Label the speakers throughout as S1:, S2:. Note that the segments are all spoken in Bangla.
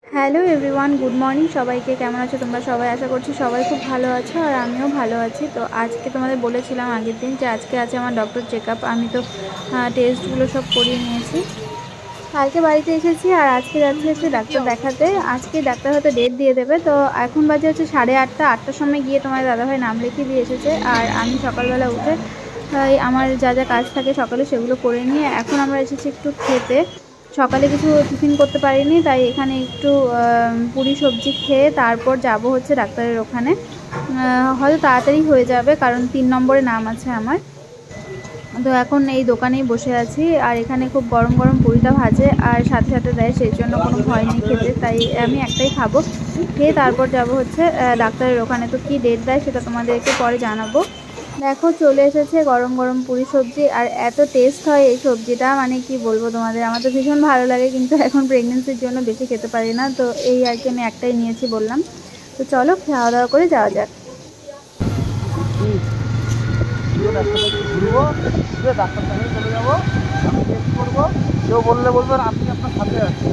S1: হ্যালো এভরিওয়ান, গুড মর্নিং সবাইকে। কেমন আছো তোমরা সবাই? আশা করছি সবাই খুব ভালো আছো আর আমিও ভালো আছি। তো আজকে তোমাদের বলেছিলাম আগের দিন যে আজকে আছে আমার ডক্টর চেকআপ। আমি তো টেস্টগুলো সব করিয়ে নিয়েছি। কালকে বাড়িতে এসেছি আর আজকে যাচ্ছি হচ্ছে ডাক্তার দেখাতে। আজকে ডাক্তার হয়তো ডেট দিয়ে দেবে। তো এখন বাজে হচ্ছে 8:30-8টার সময় গিয়ে তোমার দাদাভাই নাম লিখিয়ে দিয়ে এসেছে। আর আমি সকালবেলা উঠে আমার যা যা কাজ থাকে সকালে সেগুলো করে নিয়ে এখন আমরা এসেছি একটু খেতে। সকালে কিছু টিফিন করতে পারিনি, তাই এখানে একটু পুরি সবজি খেয়ে তারপর যাব হচ্ছে ডাক্তারের ওখানে। হয়তো তাড়াতাড়ি হয়ে যাবে কারণ 3 নম্বরে নাম আছে আমার। তো এখন এই দোকানেই বসে আছি আর এখানে খুব গরম গরম পুরিটা ভাজে আর সাথে সাথে দেয়, সেই জন্য কোনো ভয় নেই খেতে। তাই আমি একটাই খাবো, খেয়ে তারপর যাব হচ্ছে ডাক্তারের ওখানে। তো কী ডেট দেয় সেটা তোমাদেরকে পরে জানাবো। দেখো চলে এসেছে গরম গরম পুরি সবজি, আর এত টেস্ট হয় এই সবজিটা, মানে কি বলবো তোমাদের। আমার তো ভীষণ ভালো লাগে, কিন্তু এখন প্রেগনেন্সির জন্য বেশি খেতে পারি না। তো এই আর কি, আমি একটাই নিয়েছি বললাম। তো চলো খাওয়া দাওয়া করে যাওয়া যাক।
S2: চলে যাবো, আমি টেস্ট করবো। কেউ বললে বলবেন আপনি আপনার সাথে আছেন।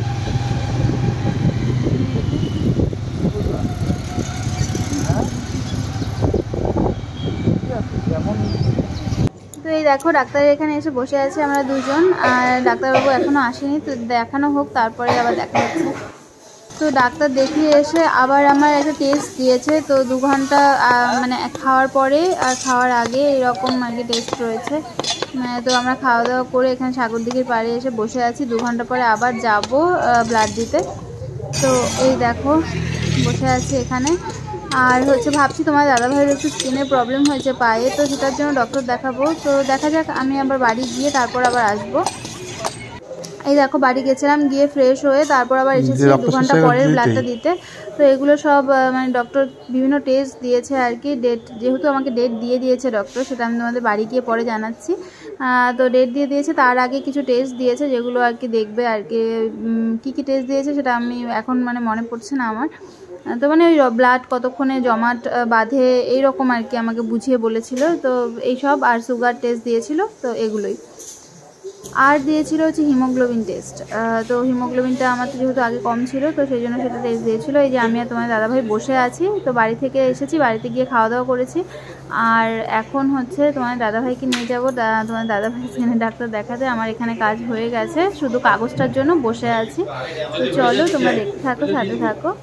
S1: তো এই দেখো ডাক্তারের এখানে এসে বসে আছি আমরা দুজন, আর ডাক্তারবাবু এখনও আসেনি। তো দেখানো হোক তারপরে আবার দেখা হচ্ছে। তো ডাক্তার দেখিয়ে এসে আবার আমার একটা টেস্ট দিয়েছে। তো 2 ঘন্টা মানে খাওয়ার পরে আর খাওয়ার আগে এরকম আর কি টেস্ট রয়েছে। তো আমরা খাওয়া দাওয়া করে এখানে সাগরদিঘির পাড়ে এসে বসে আছি। 2 ঘন্টা পরে আবার যাব ব্লাড দিতে। তো এই দেখো বসে আছি এখানে। আর হচ্ছে ভাবছি তোমার দাদাভাইয়ের একটু স্কিনের প্রবলেম হয়েছে পায়ে, তো সেটার জন্য ডক্টর দেখাবো। তো দেখা যাক, আমি আবার বাড়ি গিয়ে তারপর আবার আসবো। এই দেখো বাড়ি গেছিলাম, গিয়ে ফ্রেশ হয়ে তারপর আবার এসেছি 2 ঘন্টা পরের ব্লাডটা দিতে। তো এগুলো সব মানে ডক্টর বিভিন্ন টেস্ট দিয়েছে আর কি। ডেট যেহেতু আমাকে ডেট দিয়ে দিয়েছে ডক্টর, সেটা আমি তোমাদের বাড়ি গিয়ে পরে জানাচ্ছি। তো ডেট দিয়ে দিয়েছে, তার আগে কিছু টেস্ট দিয়েছে যেগুলো আর কি দেখবে আর কি। কী কী টেস্ট দিয়েছে সেটা আমি এখন মানে মনে পড়ছে না আমার। তো মানে ওই ব্লাড কতক্ষণে জমাট বাঁধে এইরকম আর কি আমাকে বুঝিয়ে বলেছিল। তো এইসব আর সুগার টেস্ট দিয়েছিল, তো এগুলোই। আর দিয়েছিল হচ্ছে হিমোগ্লোবিন টেস্ট। তো হিমোগ্লোবিনটা আমার তো যেহেতু আগে কম ছিল, তো সেই জন্য সেটা টেস্ট দিয়েছিলো। এই যে আমি আর তোমার দাদাভাই বসে আছি। তো বাড়ি থেকে এসেছি, বাড়িতে গিয়ে খাওয়া দাওয়া করেছি। আর এখন হচ্ছে তোমার দাদাভাইকে নিয়ে যাবো তোমার দাদাভাই স্কিনের ডাক্তার দেখাতে। আমার এখানে কাজ হয়ে গেছে, শুধু কাগজটার জন্য বসে আছি। তো চলো তোমরা দেখতে থাকো, সাথে থাকো।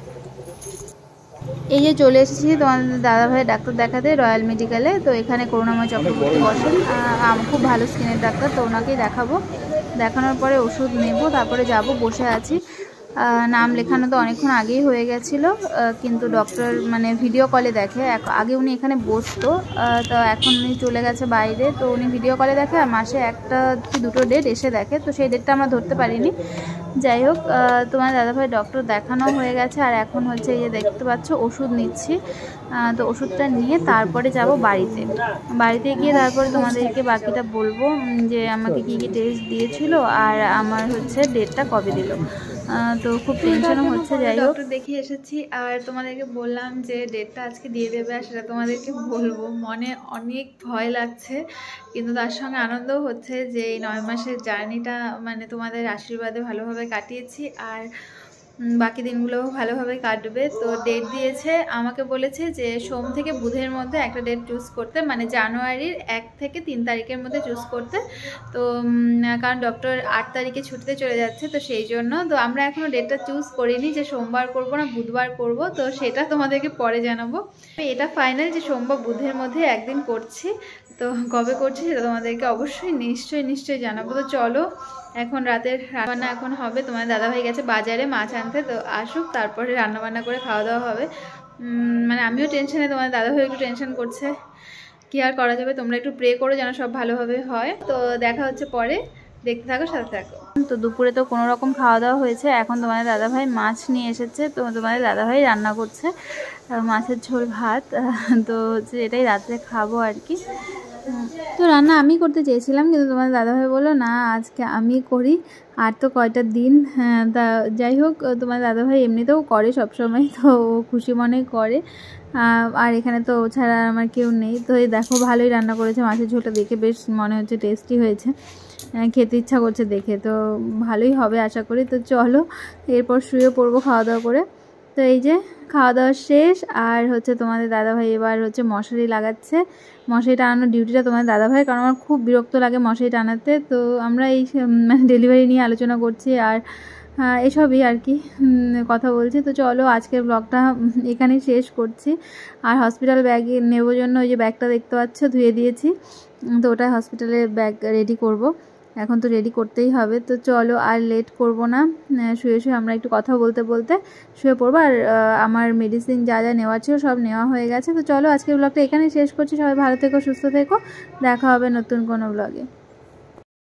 S1: এই যে চলে এসেছি তোমাদের দাদাভাইয়ের ডাক্তার দেখাতে রয়্যাল মেডিকেলে। তো এখানে করুণাময় চক্রবর্তী বসেন, খুব ভালো স্কিনের ডাক্তার। তো ওনাকেই দেখাবো, দেখানোর পরে ওষুধ নেব, তারপরে যাব। বসে আছি, নাম লেখানো তো অনেকক্ষণ আগেই হয়ে গেছিলো, কিন্তু ডক্টর মানে ভিডিও কলে দেখে। আগে উনি এখানে বসতো, তো এখন উনি চলে গেছে বাইরে। তো উনি ভিডিও কলে দেখে আর মাসে 1টা কি 2টো ডেট এসে দেখে। তো সেই ডেটটা আমরা ধরতে পারিনি। যাই হোক, তোমার দাদাভাই ডক্টর দেখানো হয়ে গেছে আর এখন হচ্ছে এই যে দেখতে পাচ্ছ ওষুধ নিচ্ছি। তো ওষুধটা নিয়ে তারপরে যাব বাড়িতে। বাড়িতে গিয়ে তারপরে তোমাদেরকে বাকিটা বলবো যে আমাকে কী কী টেস্ট দিয়েছিল আর আমার হচ্ছে ডেটটা কবে দিল। তো খুব টেনশনও হচ্ছে। যাই হোক, ডক্টর দেখিয়ে এসেছি আর তোমাদেরকে বললাম যে ডেটটা আজকে দিয়ে দেবে, আর সেটা তোমাদেরকে বলবো। মনে অনেক ভয় লাগছে, কিন্তু তার সঙ্গে আনন্দও হচ্ছে যে এই 9 মাসের জার্নিটা মানে তোমাদের আশীর্বাদে ভালোভাবে কাটিয়েছি, আর বাকি দিনগুলোও ভালোভাবে কাটবে। তো ডেট দিয়েছে, আমাকে বলেছে যে সোম থেকে বুধের মধ্যে একটা ডেট চুজ করতে, মানে জানুয়ারির 1 থেকে 3 তারিখের মধ্যে চুজ করতে। তো কারণ ডক্টর 8 তারিখে ছুটিতে চলে যাচ্ছে, তো সেই জন্য। তো আমরা এখনও ডেটটা চুজ করিনি যে সোমবার করব না বুধবার করব, তো সেটা তোমাদেরকে পরে জানাবো। এটা ফাইনাল যে সোমবার বুধের মধ্যে একদিন করছি। তো কবে করছি সেটা তোমাদেরকে অবশ্যই নিশ্চয়ই জানাবো। তো চলো, এখন রাতের রান্না এখন হবে। তোমার দাদাভাই গেছে বাজারে মাছ আনতে, তো আসুক তারপরে রান্নাবান্না করে খাওয়া দাওয়া হবে। মানে আমিও টেনশনে, তোমার দাদাভাই একটু টেনশন করছে। কি আর করা যাবে, তোমরা একটু প্রে করো যেন সব ভালোভাবে হয়। তো দেখা হচ্ছে পরে, দেখতে থাকো, সাথে থাকো। তো দুপুরে তো কোনো রকম খাওয়া দাওয়া হয়েছে। এখন তোমাদের দাদাভাই মাছ নিয়ে এসেছে, তো তোমাদের দাদাভাই রান্না করছে মাছের ঝোল ভাত। তো হচ্ছে এটাই রাত্রে খাবো আর কি। তো রান্না আমি করতে চেয়েছিলাম, কিন্তু তোমার দাদাভাই বললো না আজকে আমি করি, আর তো কয়টা দিন। তা যাই হোক, তোমার দাদাভাই এমনিতেও করে সবসময়, তো খুশি মনে করে। আর এখানে তো ও ছাড়া আমার কেউ নেই। তো এই দেখো ভালোই রান্না করেছে, মাছের ঝোলটা দেখে বেশ মনে হচ্ছে টেস্টি হয়েছে। খেতে ইচ্ছা করছে দেখে, তো ভালোই হবে আশা করি। তো চলো এরপর শুয়ে পড়বো খাওয়া দাওয়া করে। তো এই যে খাওয়া দাওয়া শেষ, আর হচ্ছে তোমাদের দাদাভাই এবার হচ্ছে মশারি লাগাচ্ছে। মশারি টানানোর ডিউটিটা তোমাদের দাদাভাই, কারণ আমার খুব বিরক্ত লাগে মশারি টানাতে। তো আমরা এই মানে ডেলিভারি নিয়ে আলোচনা করছি আর এসবই আর কি কথা বলছি। তো চলো আজকের ব্লগটা এখানেই শেষ করছি। আর হসপিটাল ব্যাগ নেবো জন্য ওই যে ব্যাগটা দেখতে পাচ্ছ ধুয়ে দিয়েছি, তো ওটা হসপিটালে ব্যাগ রেডি করব। এখন তো রেডি করতেই হবে। তো চলো আর লেট করব না, শুয়ে শুয়ে আমরা একটু কথা বলতে বলতে শুয়ে পড়বো। আর আমার মেডিসিন যা যা নেওয়া ছিল সব নেওয়া হয়ে গেছে। তো চলো আজকের ব্লগটা এখানেই শেষ করছি। সবাই ভালো থেকো, সুস্থ থেকো, দেখা হবে নতুন কোনো ব্লগে।